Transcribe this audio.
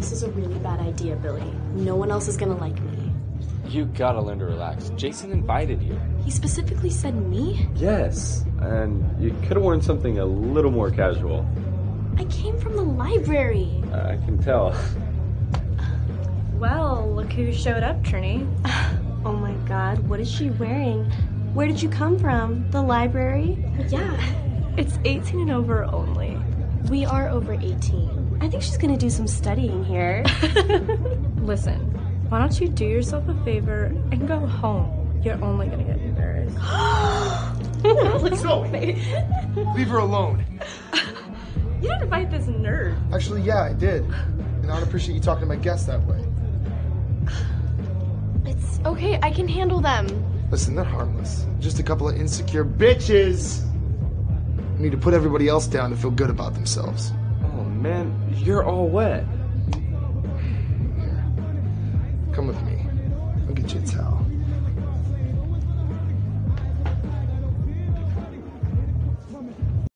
This is a really bad idea, Billy. No one else is gonna like me. You gotta learn to relax. Jason invited you. He specifically said me? Yes, and you could have worn something a little more casual. I came from the library. I can tell. Well, look who showed up, Trini. Oh my god, what is she wearing? Where did you come from? The library? Yeah, It's 18 and over only. we are over 18. I think she's gonna do some studying here. Listen, why don't you do yourself a favor and go home? You're only gonna get embarrassed. Zoe! Leave her alone. You didn't invite this nerd. Actually, yeah, I did. And I don't appreciate you talking to my guests that way. It's okay, I can handle them. Listen, they're harmless. Just a couple of insecure bitches who need to put everybody else down to feel good about themselves. Oh man, you're all wet.